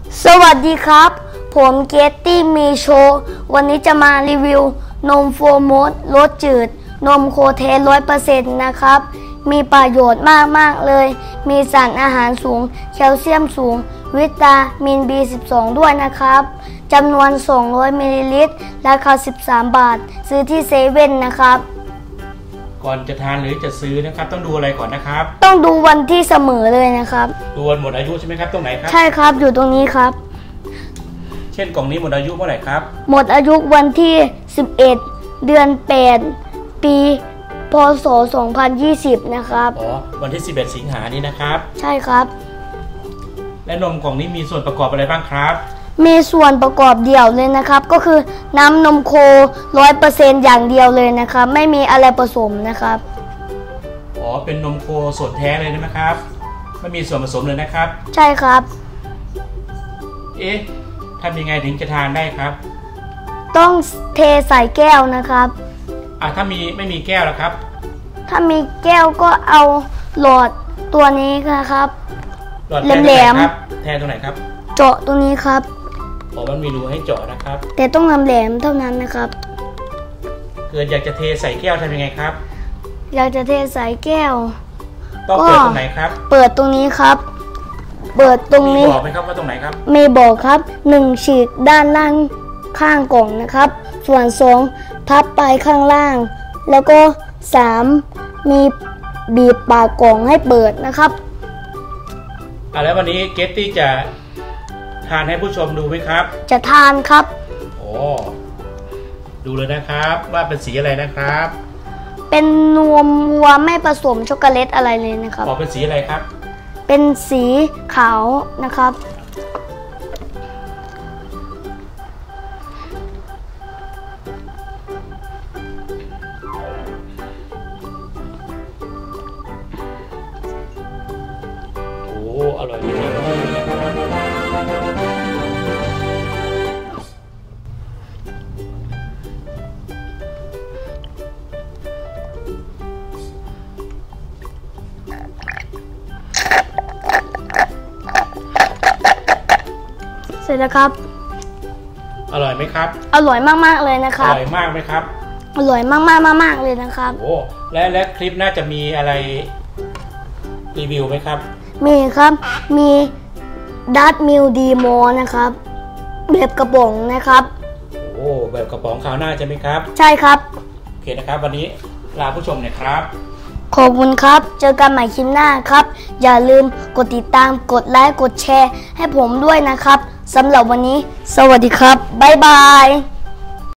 สวัสดีครับผมเกตตี้มีโชว์วันนี้จะมารีวิวนมโฟร์โมสรสจืดนมโคเทส 100% นะครับมีประโยชน์มากเลยมีสารอาหารสูงแคลเซียมสูงวิตามิน B12 ด้วยนะครับจำนวน200มิลลิลิตรราคา13 บาทซื้อที่เซเว่นนะครับก่อนจะทานหรือจะซื้อนะครับต้องดูอะไรก่อนนะครับต้องดูวันที่เสมอเลยนะครับดูวันหมดอายุใช่ไหมครับตรงไหนครับใช่ครับอยู่ตรงนี้ครับเช่นกล่องนี้หมดอายุเมื่อไหร่ครับหมดอายุวันที่11เดือน8ปีพศ2020นะครับวันที่11สิงหานี้นะครับใช่ครับและนมกล่องนี้มีส่วนประกอบอะไรบ้างครับมีส่วนประกอบเดี่ยวเลยนะครับก็คือน้ำนมโค 100% อย่างเดียวเลยนะครับไม่มีอะไรผสมนะครับเป็นนมโคสดแท้เลยนะครับไม่มีส่วนผสมเลยนะครับใช่ครับทำยังไงถึงจะทานได้ครับต้องเทใส่แก้วนะครับถ้าไม่มีแก้วล่ะครับถ้ามีแก้วก็เอาหลอดตัวนี้นะครับหลอดแหลมๆแทนตรงไหนครับเจาะตรงนี้ครับมันมีรูให้เจาะนะครับแต่ต้องแหลมเท่านั้นนะครับเกิดอยากจะเทใส่แก้วทำยังไงครับอยากจะเทใส่แก้วต้องเปิดตรงไหนครับเปิดตรงนี้ครับเปิดตรงนี้มีบอกไหมครับว่าตรงไหนครับมีบอกครับ1ฉีกด้านล่างข้างกล่องนะครับส่วน2พับไปข้างล่างแล้วก็3มีบีบปากกล่องให้เปิดนะครับแล้ววันนี้เกตตี้จะทานให้ผู้ชมดูไหมครับจะทานครับดูเลยนะครับว่าเป็นสีอะไรนะครับเป็นนมวัวไม่ผสมช็อกโกแลตอะไรเลยนะครับเป็นสีอะไรครับเป็นสีขาวนะครับอร่อยจริงๆเสร็จแล้วครับอร่อยไหมครับอร่อยมากๆเลยนะครับอร่อยมากไหมครับอร่อยมากๆเลยนะครับและคลิปน่าจะมีอะไรรีวิวไหมครับมีครับมีดัตมิลดีโมนะครับแบบกระป๋องนะครับแบบกระป๋องคราวหน้าใช่ไหมครับใช่ครับโอเคนะครับวันนี้ลาผู้ชมเนี่ยครับขอบคุณครับเจอกันใหม่คลิปหน้าครับอย่าลืมกดติดตามกดไลค์กดแชร์ให้ผมด้วยนะครับสำหรับวันนี้สวัสดีครับบ๊ายบาย